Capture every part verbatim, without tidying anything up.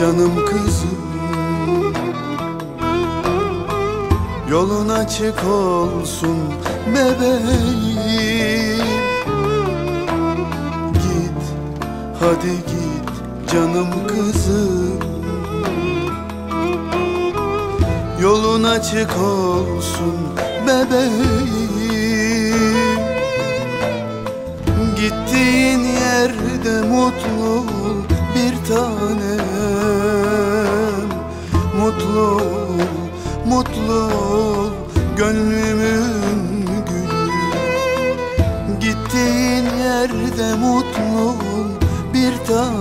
canım kızım. Yolun açık olsun bebeğim. Git, hadi git canım kızım. Yolun açık olsun bebeğim. Gittiğin yerde mutlu ol bir tanem. Mutlu ol, mutlu ol gönlümün gülü. Gittiğin yerde mutlu ol bir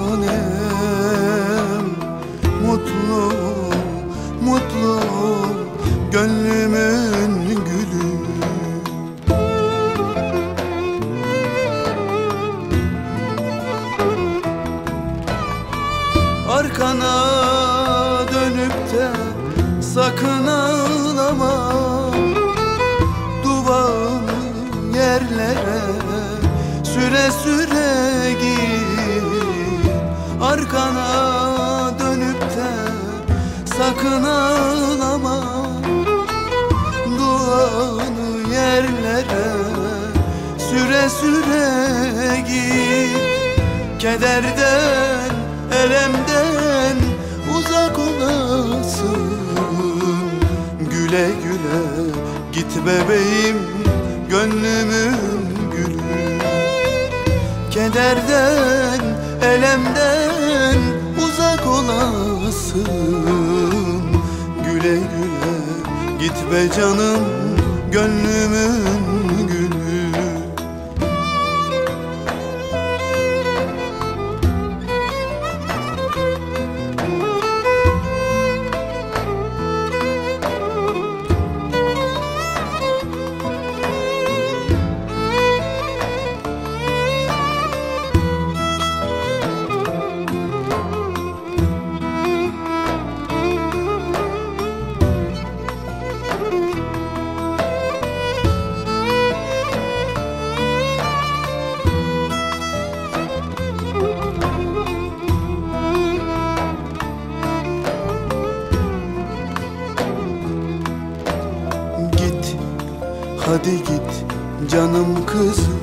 tanem. Mutlu ol, mutlu ol gönlümün gülü. Arkana dönüp de sakın ağlama. Duvağını yerlere süre süre git. Arkana dönüp de sakın ağlama. Duanı yerlere süre süre git. Kederden, elemden uzak olasın. Güle güle git bebeğim, gönlümün gülü. Kederden, elemden uzak olasın. Güle güle git be canım, gönlümün gülü. Hadi git canım kızım.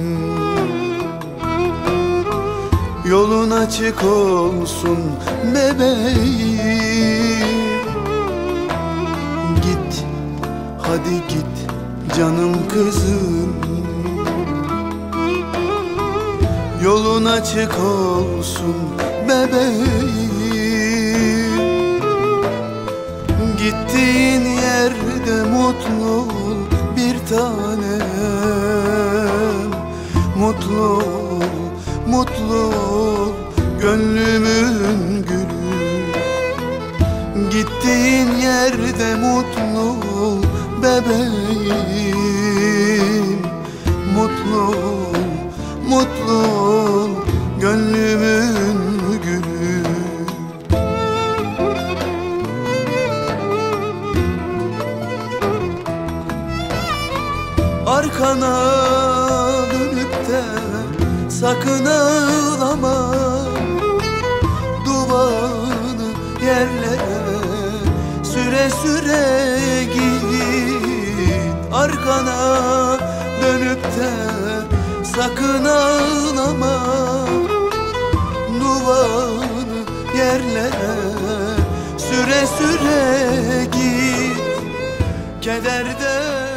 Yolun açık olsun bebeğim. Git, hadi git canım kızım. Yolun açık olsun bebeğim. Gittiğin yerde mutlu ol bir tanem. Mutlu ol, mutlu ol gönlümün gülü. Gittiğin yerde mutlu ol bebeğim. Mutlu ol, mutlu ol gönlümün gülü. Arkana dönüp de sakın ağlama. Duvarını yerlere süre süre git. Arkana dönüp de sakın ağlama. Duvarını yerlere süre süre git. Kederden